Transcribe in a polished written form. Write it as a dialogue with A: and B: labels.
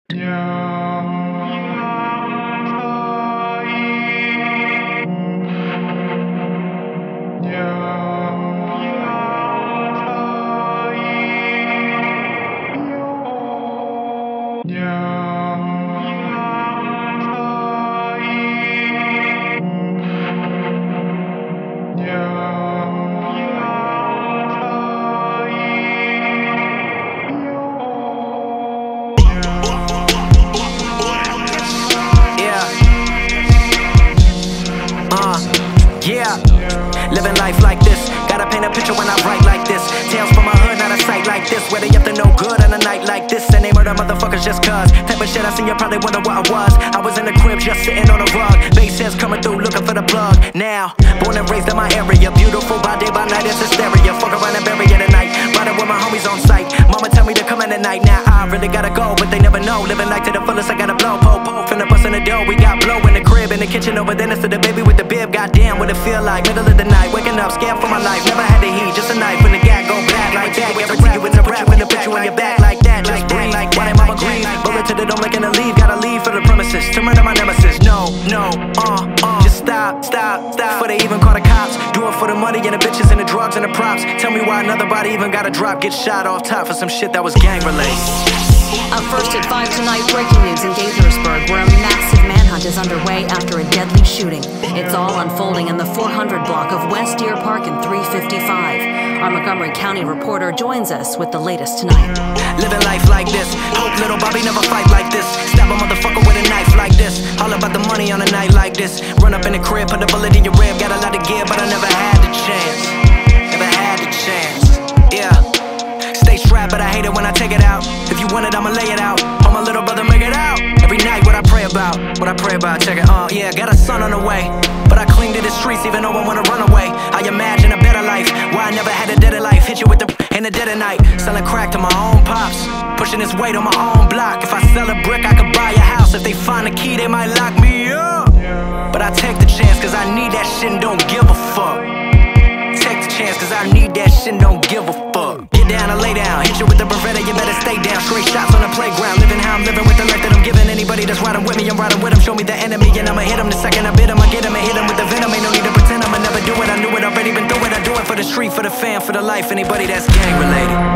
A: Living life like this, gotta paint a picture when I write like this. Tales from my hood, not a sight like this, where they up to no good on a night like this. And they murder motherfuckers just cuz. Type of shit I seen, you probably wonder what I was. I was in the crib just sitting on a rug. Bass heads coming through looking for the plug. Now, born and raised in my area, beautiful by day by night, it's hysteria. Fuck around and bury it at night, riding with my homies on sight. Mama tell me to come in at night, now I really gotta go, but they never know. Living life to the fullest, I gotta blow. Po, finna bust in the dough, we got blow in the crib, in the kitchen over there next to the baby with the bib. Goddamn, what it feel like, middle of the night, waking up, scared for my life. Never had the heat, just a knife when the gag go bad like that. Guarantee you with the rap, when the put you on your back like that. Just breathe, like why they mama grieve? Bullet to the dome, looking to leave, gotta leave for the premises to murder my nemesis. No, just stop. Before they even call the cops, do it for the money and the bitches and the drugs and the props. Tell me why another body even got a drop, get shot off top for some shit that was gang related.
B: Up first at 5 tonight, breaking news in Gaithersburg, where a massive manhunt is underway after a deadly shooting. It's all unfolding in the 400 block of West Deer Park and 355. Our Montgomery County reporter joins us with the latest tonight.
A: Living life like this, hope little Bobby never fight like this. Stab a motherfucker with a knife like this. All about the money on a night like this. Run up in the crib, put a bullet in your rib. Got a lot of gear, but I never had the chance. Never had the chance, yeah. Stay strapped, but I hate it when I take it out. If you want it, I'ma lay it out. Oh, my little brother, make it out. Every night, what I pray about, check it, yeah, got a son on the way. But I cling to the streets, even though I wanna run away. I imagine a better life, why I never had a deader life. Hit you with the in the dead of night, selling crack to my own pops. Pushing this weight on my own block. If I sell a brick, I could buy a house. If they find a key, they might lock me up. But I take the chance, cause I need that shit and don't give a fuck. Take the chance, cause I need that shit and don't give a fuck. Get down and lay down, hit you with the Beretta, you better stay down. Straight shots on the playground, living how I'm living with the life that I'm giving. Anybody that's riding with me, I'm riding with them. Show me the enemy and I'ma hit them. The second I bid them, I get them and hit them with the venom. Ain't no need to pretend I'ma never do it, I knew it, already been through it. I do it for the street, for the fam, for the life. Anybody that's gang related.